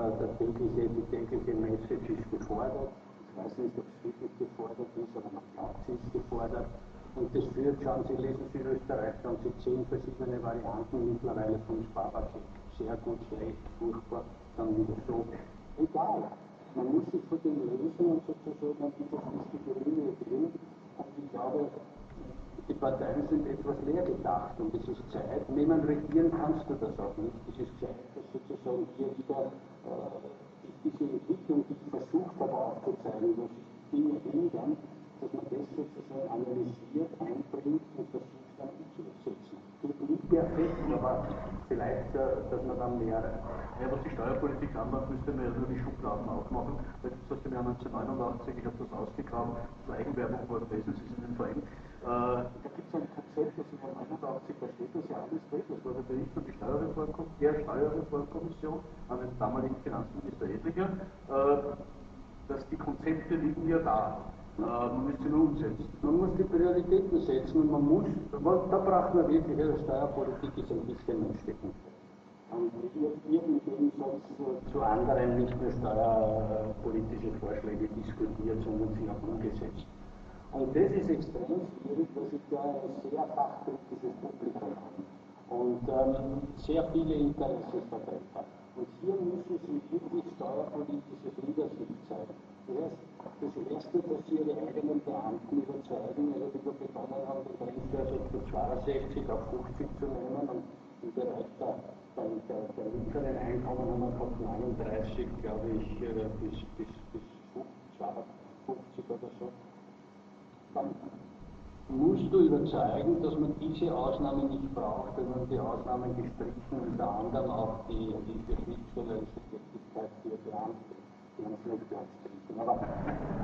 die tägliche Message ist gefordert. Ich weiß nicht, ob es wirklich gefordert ist, aber man glaubt, sie ist gefordert. Und das führt, schauen Sie, lesen Sie Österreich, da haben Sie 10 verschiedene Varianten mittlerweile vom Sparpaket. Sehr gut, schlecht, furchtbar, dann wieder so. Egal. Man muss sich von den Lösungen sozusagen an dieser wichtigen Linie gehen. Und ich glaube, die Parteien sind etwas leer gedacht. Und es ist Zeit, wenn man regieren kannst du das auch nicht. Es ist Zeit, dass sozusagen hier wieder diese Entwicklung, die versucht aber aufzuzeigen, wo sich Dinge ändern, dass man das sozusagen analysiert, einbringt und versucht dann umzusetzen. Geht nicht perfekt, aber vielleicht, dass man dann mehr. Ja, was die Steuerpolitik anmacht, müsste man ja nur die Schubladen aufmachen, weil das aus dem Jahr 1989, ich habe das ausgegraben, das Eigenwerbung war das, es ist in den Verein. Da gibt es ein Konzept, das im Jahr 89, da steht das ja alles drin, das war der Bericht von der Steuerreformkommission an den damaligen Finanzminister Edlinger, dass die Konzepte liegen ja da. Man müsste nur umsetzen. Man muss die Prioritäten setzen und da braucht man wirklich, also Steuerpolitik ist ein bisschen ein Steckenpferd. Und wir im Gegensatz zu anderen nicht nur steuerpolitische Vorschläge diskutiert, sondern sie auch umgesetzt. Und das ist extrem schwierig, dass ich da ein sehr fachkritisches Publikum habe und sehr viele Interessensvertreter. Und hier müssen sie wirklich steuerpolitisches Leadership zeigen. Das heißt, das Erste, dass sie ihre eigenen Beamten überzeugen, also die da begonnen haben, den Grenzwert von 62 auf 50 zu nehmen und im Bereich der mittleren Einkommen haben wir gehabt 39, glaube ich, bis 52 oder so. Dann musst du überzeugen, dass man diese Ausnahmen nicht braucht, wenn man die Ausnahmen gestrichen, unter anderem auch die Schriftstellerische Tätigkeit für Beamte, die man vielleicht strichen. Aber dann muss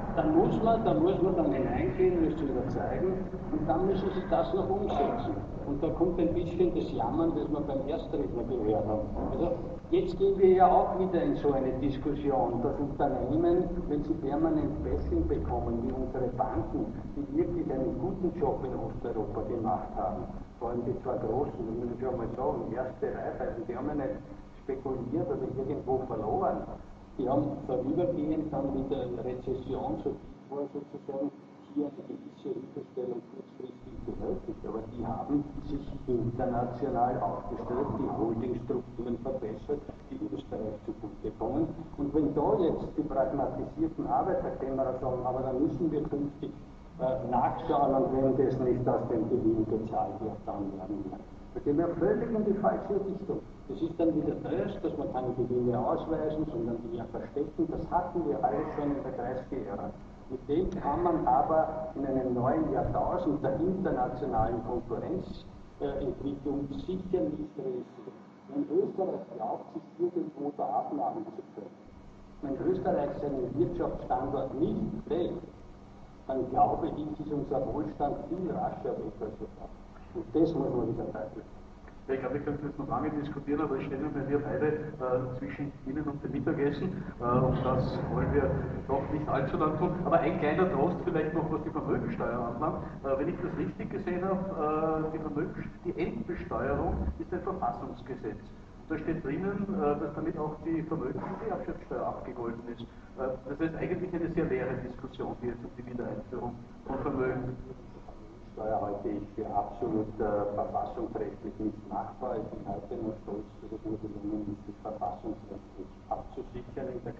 da muss man dann hineingehen, müssen überzeugen und dann müssen sie das noch umsetzen. Und da kommt ein bisschen das Jammern, das wir beim Erstredner gehört haben. Also jetzt gehen wir ja auch wieder in so eine Diskussion, dass Unternehmen, wenn sie permanent Bashing bekommen, wie unsere Banken, die wirklich einen guten Job in Osteuropa gemacht haben, vor allem die zwei großen, das muss ich schon mal sagen, erste Raiffeisen, die haben ja nicht spekuliert oder irgendwo verloren. Die haben vorübergehend dann mit der Rezession, so tief war sozusagen, hier eine gewisse Hilfestellung kurzfristig benötigt, aber die haben sich international aufgestellt, die Holdingstrukturen verbessert, die Österreich zugute kommen. Und wenn da jetzt die pragmatisierten Arbeiterkämmerer sagen, aber dann müssen wir künftig nachschauen und wenn das nicht aus dem Gewinn gezahlt wird, dann werden wir. Da gehen wir völlig in die falsche Richtung. Das ist dann wieder das, dass man keine Gewinne ausweisen, sondern die ja verstecken. Das hatten wir alles schon in der Kreisky-Ära. Mit dem kann man aber in einem neuen Jahrtausend der internationalen Konkurrenzentwicklung sicher nicht realisieren. Wenn Österreich glaubt, sich irgendwo da abnahmen zu können, wenn Österreich seinen Wirtschaftsstandort nicht pflegt, dann glaube ich, ist unser Wohlstand viel rascher weg als wir glauben. Und das muss man wieder deutlich. Ja, ich glaube, wir könnten jetzt noch lange diskutieren, aber ich stelle mir wir beide zwischen Ihnen und dem Mittagessen und das wollen wir doch nicht allzu lang tun. Aber ein kleiner Trost vielleicht noch, was die Vermögensteuer anbelangt. Wenn ich das richtig gesehen habe, die Endbesteuerung ist ein Verfassungsgesetz. Da steht drinnen, dass damit auch die Vermögens- und die Erbschaftssteuer abgegolten ist. Das heißt eigentlich eine sehr leere Diskussion, die jetzt um die Wiedereinführung von Vermögen. Steuer halte ich für absolut verfassungsrechtlich nicht machbar. Ich bin heute noch stolz, dass es nur gelungen ist, sich verfassungsrechtlich abzusichern in der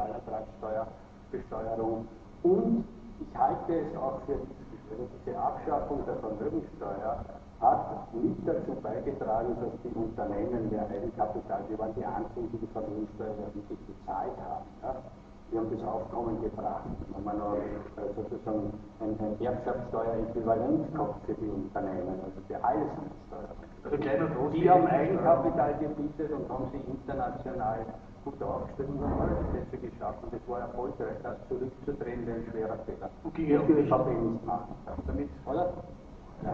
Kapitalertragssteuerbesteuerung. Und ich halte es auch für wichtig, also diese Abschaffung der Vermögenssteuer hat nicht dazu beigetragen, dass die Unternehmen mehr Eigenkapital, die waren die einzigen, die die Vermögenssteuer wirklich bezahlt haben. Ja? Die haben das Aufkommen gebracht. Da haben wir noch sozusagen ein Erbschaftssteuer-Äquivalent gehabt für die Unternehmen, also für alles Steuer. Die haben Eigenkapital gebietet und haben sich international gut aufgestellt und haben alle Gesetze geschafft und das war erfolgreich. Das zurückzudrehen wäre ein schwerer Fehler. Okay, das will ich aber nicht machen. Damit, oder? Ja.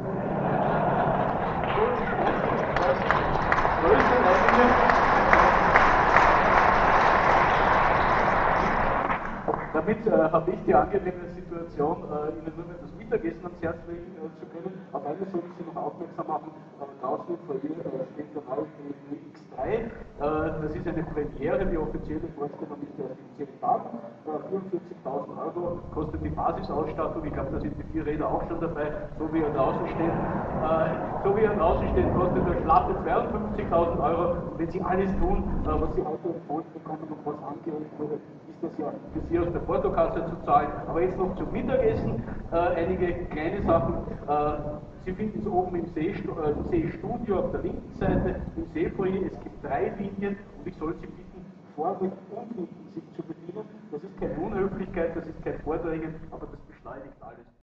Damit habe ich die angenehme Situation, Ihnen nur mehr das Mittagessen ans Herz legen zu können. Auf eines soll ich Sie noch aufmerksam machen. Draußen vor ihr steht der neue BMW X3. Das ist eine Premiere, die offizielle Vorstellung ist erst in 10 Tagen. 44.000 Euro kostet die Basisausstattung. Ich glaube, da sind die 4 Räder auch schon dabei, so wie er draußen steht. Kostet der schlappe 52.000 Euro. Und wenn Sie alles tun, was Sie heute empfohlen bekommen und was angeregt wurde, ist das ja für Sie aus der Portokasse zu zahlen. Aber jetzt noch zum Mittagessen einige kleine Sachen. Sie finden es oben im Seestudio auf der linken Seite, im Seefoyer. Es gibt 3 Linien und ich soll Sie bitten, vorne und hinten sich zu bedienen. Das ist keine Unhöflichkeit, das ist kein Vordrängen, aber das beschleunigt alles.